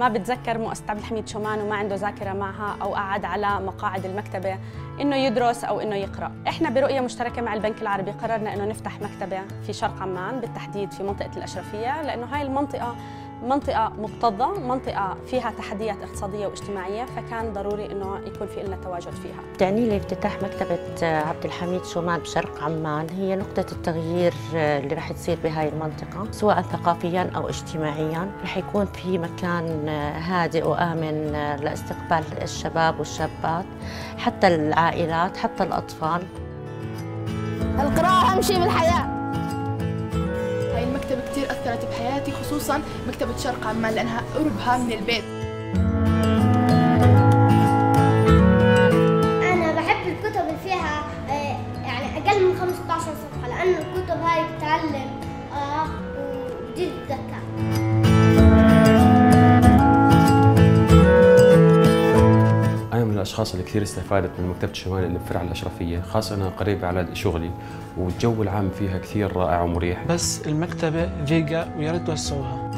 شاب تذكر مؤسسة عبد الحميد شومان وما عنده ذاكرة معها أو قعد على مقاعد المكتبة إنه يدرس أو إنه يقرأ. إحنا برؤية مشتركة مع البنك العربي قررنا إنه نفتح مكتبة في شرق عمان، بالتحديد في منطقة الأشرفية، لأنه هاي المنطقة منطقة مكتظة، منطقة فيها تحديات اقتصادية واجتماعية، فكان ضروري إنه يكون في لنا تواجد فيها. تعني لي افتتاح مكتبة عبد الحميد شومان بشرق عمان هي نقطة التغيير اللي رح تصير بهاي المنطقة، سواء ثقافياً أو اجتماعياً. رح يكون في مكان هادئ وآمن لاستقبال الشباب والشابات، حتى العائلات، حتى الأطفال. القراءة أهم شيء بالحياة. هاي المكتبة كتير أثرت بحياتي، خصوصاً مكتبة شرق عمان لأنها قربها من البيت. أنا بحب الكتب اللي فيها يعني أقل من 15 صفحة، لأن الكتب هاي بتعلم وبتزيد الذكاء. أنا من الأشخاص اللي كثير استفادت من مكتبة شومان اللي بفرع الأشرفية، خاصة أنا قريبة على شغلي والجو العام فيها كثير رائع ومريح. بس المكتبة ضيقة ويا ريت توسعوها.